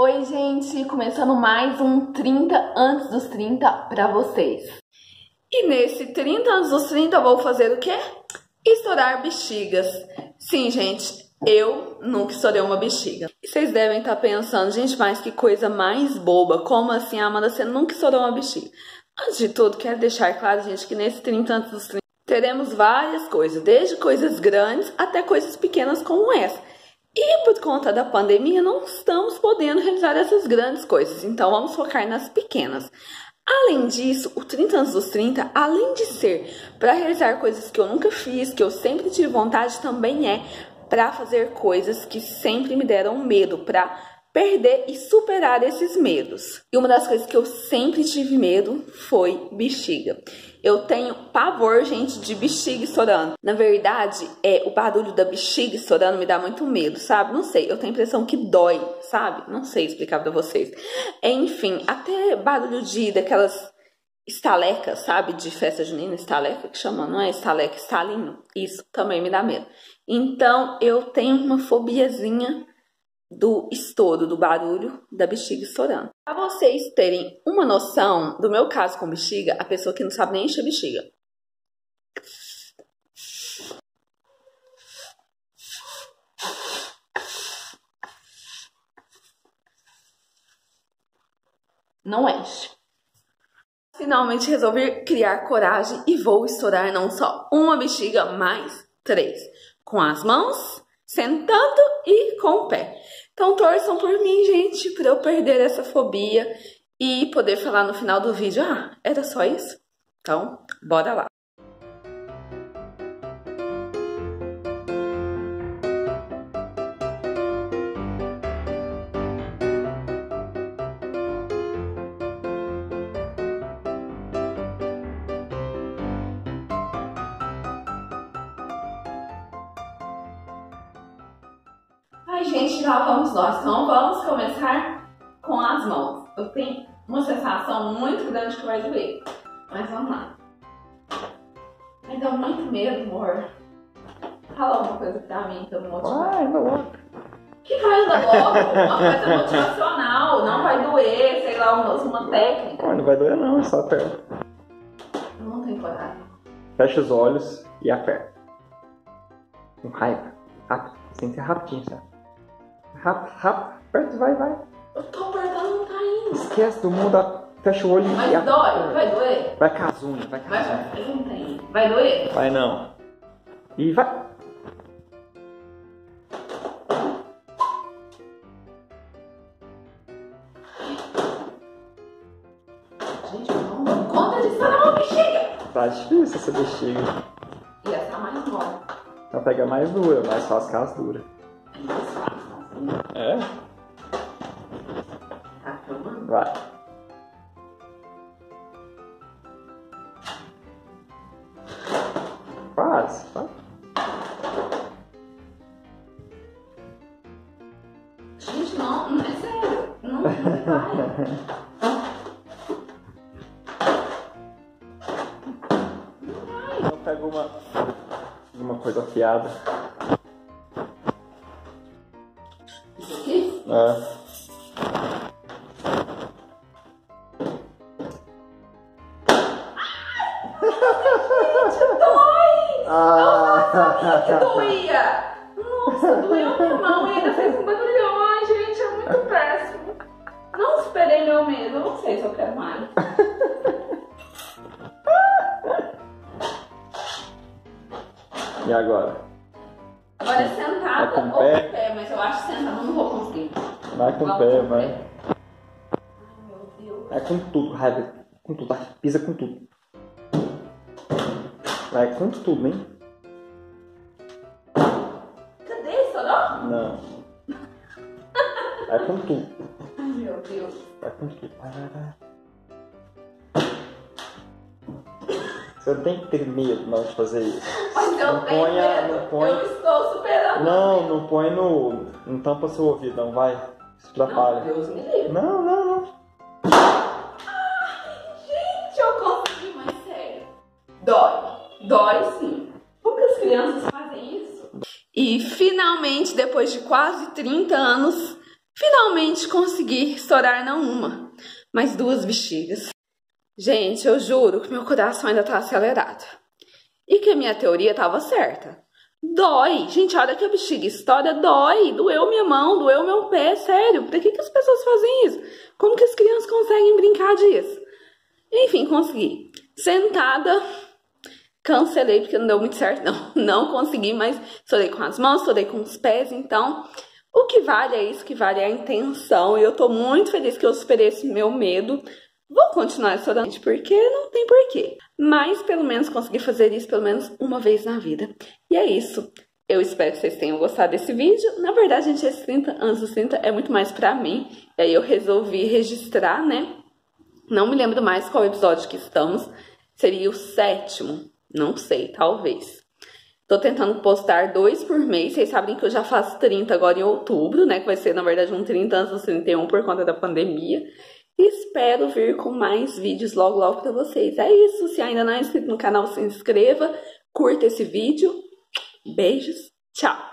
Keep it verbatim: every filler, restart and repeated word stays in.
Oi, gente, começando mais um trinta antes dos trinta pra vocês. E nesse trinta antes dos trinta eu vou fazer o quê? Estourar bexigas. Sim, gente, eu nunca estourei uma bexiga. E vocês devem estar pensando, gente, mas que coisa mais boba. Como assim, Amanda, você nunca estourou uma bexiga? Antes de tudo, quero deixar claro, gente, que nesse trinta antes dos trinta teremos várias coisas, desde coisas grandes até coisas pequenas como essa. E por conta da pandemia, não estamos podendo realizar essas grandes coisas, então vamos focar nas pequenas. Além disso, o trinta antes dos trinta, além de ser para realizar coisas que eu nunca fiz, que eu sempre tive vontade, também é para fazer coisas que sempre me deram medo, para perder e superar esses medos. E uma das coisas que eu sempre tive medo foi bexiga. Eu tenho pavor, gente, de bexiga estourando. Na verdade, é, o barulho da bexiga estourando me dá muito medo, sabe? Não sei, eu tenho a impressão que dói, sabe? Não sei explicar pra vocês. Enfim, até barulho de daquelas estalecas, sabe? De festa junina, estaleca que chama, não é estaleca, estalinho. Isso também me dá medo. Então, eu tenho uma fobiazinha do estouro, do barulho da bexiga estourando. Para vocês terem uma noção do meu caso com bexiga, a pessoa que não sabe nem encher bexiga. Não enche. Finalmente resolvi criar coragem e vou estourar não só uma bexiga, mas três. Com as mãos, sentando e com o pé. Então torçam por mim, gente, para eu perder essa fobia e poder falar no final do vídeo, ah, era só isso? Então, bora lá. Ai, gente, lá vamos nós. Então vamos começar com as mãos. Eu tenho uma sensação muito grande que vai doer. Mas vamos lá. Ai, dá muito medo, amor. Fala alguma coisa pra mim que eu não motivo. Vai, anda logo. Que vai andar logo? Uma coisa motivacional. Não vai doer, sei lá, uma, uma técnica. Não vai doer não, é só aperta. Eu não tenho coragem. Fecha os olhos e aperta. Com raiva. Rápido. Tem que ser rapidinho, sabe? Rápido, rápido. Aperta, vai, vai. Eu tô apertando, não tá indo. Esquece do mundo, fecha o olho Mas e dói, aperta. vai doer? Vai com as unhas, vai com as unhas. Vai, não tem. Vai doer? Vai não. E vai. Gente, eu não dou conta de estourar uma bexiga. Tá difícil essa bexiga. E essa é a mais mole. Então pega mais dura, mais fácil que as duras. É mais fácil, assim. É? Tá filmando? Vai. Quase, vai. Gente, não, não é sério. Não, não vai. Então pega uma, uma coisa afiada. Isso aqui? É. Gente, dói! Ah. Eu sabia que doía! Nossa, doeu minha mão e ainda fez um barulhão. Ai, gente, é muito péssimo. Não superei meu medo. Eu não sei se eu quero mais. E agora? Agora é sentada É com ou pé? com pé, mas eu acho que sentada eu não vou conseguir. Vai com o Vamos pé, com vai. pé. Ai, meu Deus. Vai com tudo, raiva. Com tudo, vai. Pisa com tudo. Vai com tudo, hein? Cadê? Estourou? Não. Vai com tudo. Ai, meu Deus. Vai com tudo. Vai, vai, vai. Você não tem que ter medo não de fazer isso. Mas eu Não tenho ponha- medo. não põe- Eu estou superando. Não, não põe no... Não tampa seu ouvido, não. Vai. Isso Não, atrapalha. Deus me livre. Não, não, não. Ai, gente, eu consegui, mas sério. Dói. Dói sim. Poucas crianças fazem isso. E finalmente, depois de quase trinta anos, Finalmente consegui estourar não uma, mas duas bexigas. Gente, eu juro que meu coração ainda tá acelerado. E que a minha teoria tava certa. Dói. Gente, a hora que a bexiga estoura, dói. Doeu minha mão, doeu meu pé, sério. Pra que, que as pessoas fazem isso? Como que as crianças conseguem brincar disso? Enfim, consegui. Sentada, cancelei porque não deu muito certo, não. Não consegui, mas estourei com as mãos, estourei com os pés, então... O que vale é isso, o que vale é a intenção. E eu tô muito feliz que eu superei esse meu medo. Vou continuar estourando, porque não tem porquê. Mas pelo menos consegui fazer isso pelo menos uma vez na vida. E é isso. Eu espero que vocês tenham gostado desse vídeo. Na verdade, gente, esses trinta anos dos trinta é muito mais pra mim. E aí eu resolvi registrar, né? Não me lembro mais qual episódio que estamos. Seria o sétimo. Não sei, talvez. Tô tentando postar dois por mês. Vocês sabem que eu já faço trinta agora em outubro, né? Que vai ser, na verdade, um trinta anos dos trinta e um por conta da pandemia. E espero vir com mais vídeos logo, logo pra vocês. É isso. Se ainda não é inscrito no canal, se inscreva. Curta esse vídeo. Beijos. Tchau.